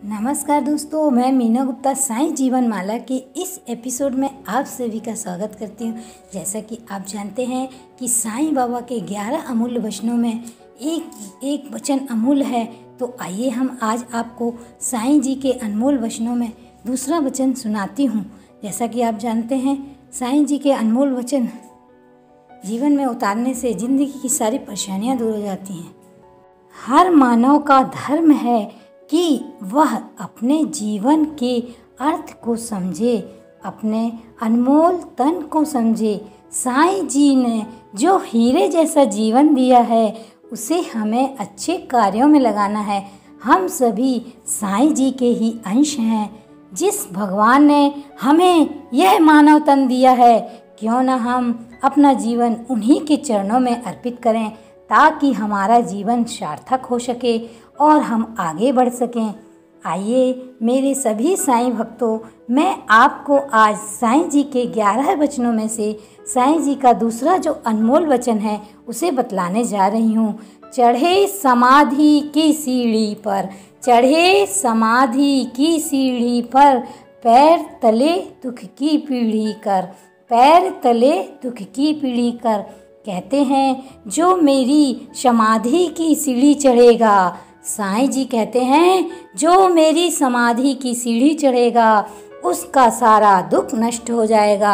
नमस्कार दोस्तों, मैं मीना गुप्ता साईं जीवन माला के इस एपिसोड में आप सभी का स्वागत करती हूँ। जैसा कि आप जानते हैं कि साईं बाबा के 11 अमूल्य वचनों में एक वचन अमूल्य है। तो आइए हम आज आपको साईं जी के अनमोल वचनों में दूसरा वचन सुनाती हूँ। जैसा कि आप जानते हैं, साईं जी के अनमोल वचन जीवन में उतारने से ज़िंदगी की सारी परेशानियाँ दूर हो जाती हैं। हर मानव का धर्म है कि वह अपने जीवन के अर्थ को समझे, अपने अनमोल तन को समझे। साईं जी ने जो हीरे जैसा जीवन दिया है, उसे हमें अच्छे कार्यों में लगाना है। हम सभी साईं जी के ही अंश हैं। जिस भगवान ने हमें यह मानव तन दिया है, क्यों न हम अपना जीवन उन्हीं के चरणों में अर्पित करें, ताकि हमारा जीवन सार्थक हो सके और हम आगे बढ़ सकें। आइए मेरे सभी साईं भक्तों, मैं आपको आज साईं जी के 11 वचनों में से साईं जी का दूसरा जो अनमोल वचन है, उसे बतलाने जा रही हूँ। चढ़े समाधि की सीढ़ी पर, चढ़े समाधि की सीढ़ी पर, पैर तले दुख की पीढ़ी कर, पैर तले दुख की पीढ़ी कर। कहते हैं जो मेरी समाधि की सीढ़ी चढ़ेगा, साईं जी कहते हैं जो मेरी समाधि की सीढ़ी चढ़ेगा, उसका सारा दुख नष्ट हो जाएगा।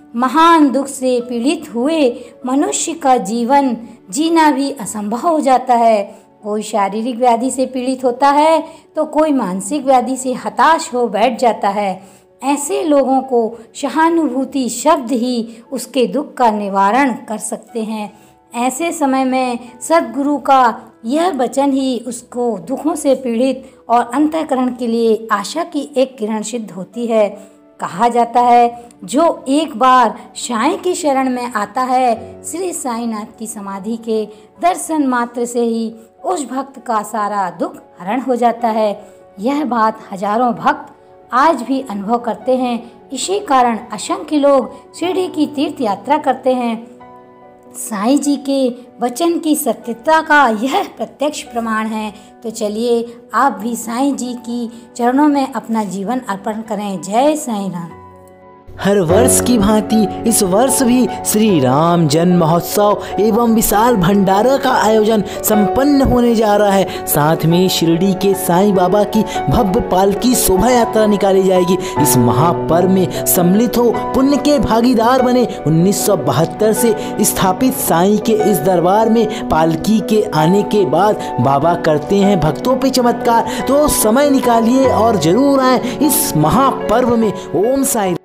महान दुख से पीड़ित हुए मनुष्य का जीवन जीना भी असंभव हो जाता है। कोई शारीरिक व्याधि से पीड़ित होता है तो कोई मानसिक व्याधि से हताश हो बैठ जाता है। ऐसे लोगों को सहानुभूति शब्द ही उसके दुख का निवारण कर सकते हैं। ऐसे समय में सद्गुरु का यह वचन ही उसको दुखों से पीड़ित और अंतःकरण के लिए आशा की एक किरण सिद्ध होती है। कहा जाता है जो एक बार साईं की शरण में आता है, श्री साईनाथ की समाधि के दर्शन मात्र से ही उस भक्त का सारा दुख हरण हो जाता है। यह बात हजारों भक्त आज भी अनुभव करते हैं। इसी कारण असंख्य लोग शिरडी की तीर्थ यात्रा करते हैं। साईं जी के वचन की सत्यता का यह प्रत्यक्ष प्रमाण है। तो चलिए आप भी साईं जी की चरणों में अपना जीवन अर्पण करें। जय साईं राम। हर वर्ष की भांति इस वर्ष भी श्री राम जन्म महोत्सव एवं विशाल भंडारा का आयोजन संपन्न होने जा रहा है। साथ में शिरडी के साईं बाबा की भव्य पालकी शोभा यात्रा निकाली जाएगी। इस महापर्व में सम्मिलित हो पुण्य के भागीदार बने। 1972 से स्थापित साईं के इस दरबार में पालकी के आने के बाद बाबा करते हैं भक्तों पे चमत्कार। तो समय निकालिए और जरूर आए इस महापर्व में। ओम साईं।